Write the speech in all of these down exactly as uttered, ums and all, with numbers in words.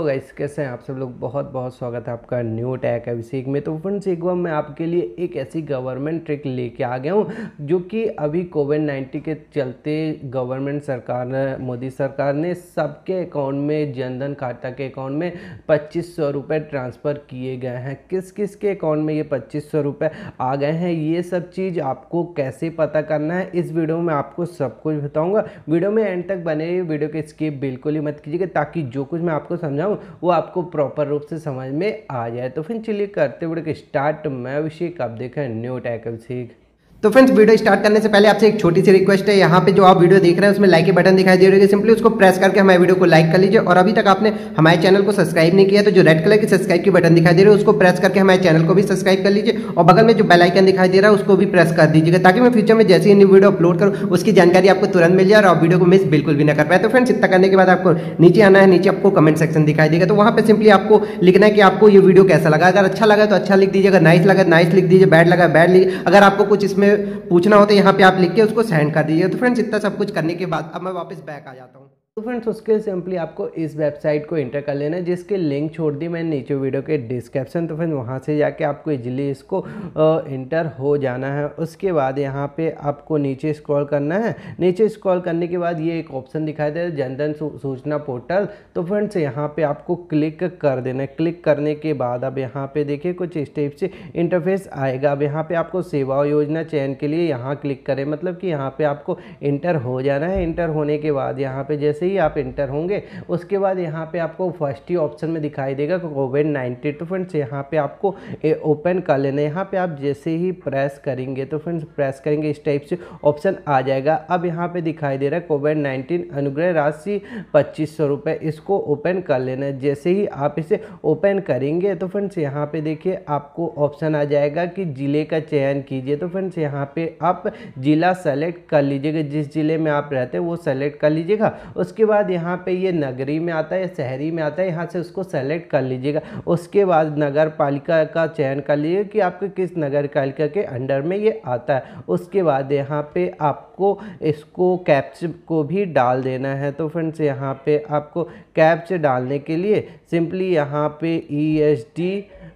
Hello guys, कैसे हैं आप सब लोग। बहुत बहुत स्वागत है आपका न्यू टैक अभिषेक में। तो फ्रेंड्स एक बार मैं आपके लिए एक ऐसी गवर्नमेंट ट्रिक लेके आ गया हूँ जो कि अभी कोविड नाइन्टीन के चलते गवर्नमेंट सरकार ने मोदी सरकार ने सबके अकाउंट में, जनधन खाता के अकाउंट में पच्चीस सौ रुपये ट्रांसफ़र किए गए हैं। किस किस के अकाउंट में ये पच्चीस सौ रुपये आ गए हैं, ये सब चीज़ आपको कैसे पता करना है इस वीडियो में आपको सब कुछ बताऊँगा। वीडियो में एंड तक बने रहिए, वीडियो के स्किप बिल्कुल ही मत कीजिएगा ताकि जो कुछ मैं आपको समझाऊं वो आपको प्रॉपर रूप से समझ में आ जाए। तो फिर चलिए करते वीडियो के स्टार्ट। मैं अभिषेक, आप देखें न्यू टैक अभिषेक। तो फ्रेंड्स वीडियो स्टार्ट करने से पहले आपसे एक छोटी सी रिक्वेस्ट है। यहाँ पे जो आप वीडियो देख रहे हैं उसमें लाइक के बटन दिखाई दे रहे हैं, सिंपली उसको प्रेस करके हमारे वीडियो को लाइक कर लीजिए। और अभी तक आपने हमारे चैनल को सब्सक्राइब नहीं किया तो जो रेड कलर की सब्सक्राइब की बटन दिखाई दे रही है उसको प्रेस करके हमारे चैनल को भी सब्सक्राइब कर लीजिए। और बगल में जो बेल आइकन दिखाई दे रहा है उसको भी प्रेस कर दीजिएगा ताकि मैं फ्यूचर में जैसे ही न्यू वीडियो अपलोड करूँ उसकी जानकारी आपको तुरंत मिल जाए और आप वीडियो को मिस बिल्कुल भी ना कर पाए। तो फ्रेंड्स इतना करने के बाद आपको नीचे आना है, नीचे आपको कमेंट सेक्शन दिखाई देगा। तो वहाँ पे सिंपली आपको लिखना है कि आपको ये वीडियो कैसा लगा। अगर अच्छा लगा तो अच्छा लिख दीजिए, अगर नाइस लगा नाइस लिख दीजिए, बैड लगा बैड लिखिए। अगर आपको कुछ इसमें पूछना हो तो यहाँ पे आप लिख के उसको सेंड कर दीजिए। तो फ्रेंड्स इतना सब कुछ करने के बाद अब मैं वापस बैक आ जाता हूँ। तो फ्रेंड्स उसके सिंपली आपको इस वेबसाइट को इंटर कर लेना है जिसके लिंक छोड़ दी मैंने नीचे वीडियो के डिस्क्रिप्शन। तो फ्रेंड्स वहाँ से जाके आपको इजीली इसको इंटर हो जाना है। उसके बाद यहाँ पे आपको नीचे स्क्रॉल करना है। नीचे स्क्रॉल करने के बाद ये एक ऑप्शन दिखाई दे रहा है, जनधन सूचना पोर्टल। तो फ्रेंड्स यहाँ पे आपको क्लिक कर देना है। क्लिक करने के बाद अब यहाँ पे देखिए कुछ इस टाइप से इंटरफेस आएगा। अब यहाँ पे आपको सेवा योजना चयन के लिए यहाँ क्लिक करें, मतलब कि यहाँ पे आपको इंटर हो जाना है। इंटर होने के बाद यहाँ पे जैसे ही आप इंटर होंगे उसके बाद यहाँ पे आपको फर्स्ट ही ऑप्शन में दिखाई देगा कोविड नाइन्टीन। तो फ्रेंड्स यहाँ पे आपको ओपन कर लेना है। यहाँ पे आप जैसे ही प्रेस करेंगे तो फ्रेंड्स प्रेस करेंगे इस टाइप से ऑप्शन आ जाएगा। अब यहाँ पे दिखाई दे रहा है कोविड नाइन्टीन अनुग्रह राशि पच्चीस सौ रुपये, इसको ओपन कर लेना है। जैसे ही आप इसे ओपन करेंगे तो फ्रेंड्स यहाँ पे देखिए आपको ऑप्शन आ जाएगा कि जिले का चयन कीजिए। तो फ्रेंड्स यहाँ पे आप जिला सेलेक्ट कर लीजिएगा, जिस जिले में आप रहते हैं वो सेलेक्ट कर लीजिएगा। उसके बाद यहाँ पे ये नगरी में आता है या शहरी में आता है, यहाँ से उसको सेलेक्ट कर लीजिएगा। उसके बाद नगर पालिका का चयन कर लीजिए कि आपके किस नगर पालिका के अंडर में ये आता है। उसके बाद यहाँ पे आपको इसको कैप्च को भी डाल देना है। तो फ्रेंड्स यहाँ पे आपको कैप्च डालने के लिए सिंपली यहाँ पे E S D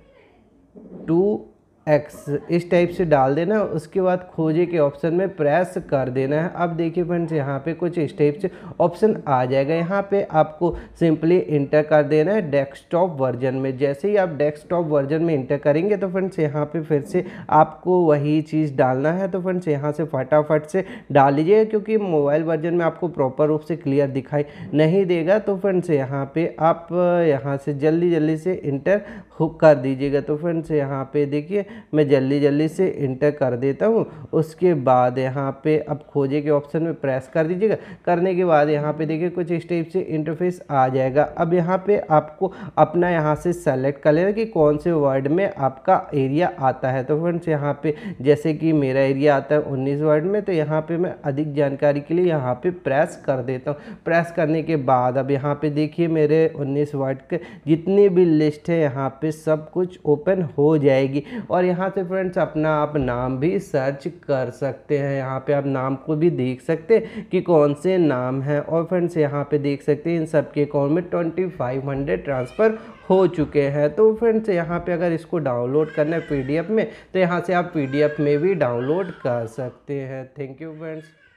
two X इस टाइप से डाल देना। उसके बाद खोजे के ऑप्शन में प्रेस कर देना है। अब देखिए फ्रेंड्स यहाँ पे कुछ इस टाइप से ऑप्शन आ जाएगा। यहाँ पे आपको सिंपली इंटर कर देना है डेस्कटॉप वर्जन में। जैसे ही आप डेस्कटॉप वर्जन में इंटर करेंगे तो फ्रेंड्स यहाँ पे फिर से आपको वही चीज़ डालना है। तो फ्रेंड्स यहाँ से फटाफट से डाल लीजिए क्योंकि मोबाइल वर्जन में आपको प्रॉपर रूप से क्लियर दिखाई नहीं देगा। तो फ्रेंड्स यहाँ पे आप यहाँ से जल्दी जल्दी से इंटर कर दीजिएगा। तो फ्रेंड्स यहाँ पे देखिए मैं जल्दी जल्दी से इंटर कर देता हूँ। उसके बाद यहाँ पे अब खोजे के ऑप्शन में प्रेस कर दीजिएगा। करने के बाद यहाँ पे देखिए कुछ इस टाइप से इंटरफेस आ जाएगा। अब यहाँ पे आपको अपना यहाँ से सेलेक्ट कर लेना कि कौन से वर्ड में आपका एरिया आता है। तो फ्रेंड्स यहाँ पे जैसे कि मेरा एरिया आता है उन्नीस वर्ड में, तो यहाँ पे मैं अधिक जानकारी के लिए यहाँ पे प्रेस कर देता हूँ। प्रेस करने के बाद अब यहाँ पे देखिए मेरे उन्नीस वर्ड के जितनी भी लिस्ट है यहाँ पे सब कुछ ओपन हो जाएगी। और यहाँ से फ्रेंड्स अपना आप नाम भी सर्च कर सकते हैं। यहाँ पे आप नाम को भी देख सकते हैं कि कौन से नाम हैं। और फ्रेंड्स यहाँ पे देख सकते हैं इन सब के अकाउंट में ट्वेंटी फाइव हंड्रेड ट्रांसफ़र हो चुके हैं। तो फ्रेंड्स यहाँ पे अगर इसको डाउनलोड करना है पीडीएफ में तो यहाँ से आप पीडीएफ में भी डाउनलोड कर सकते हैं। Thank you friends.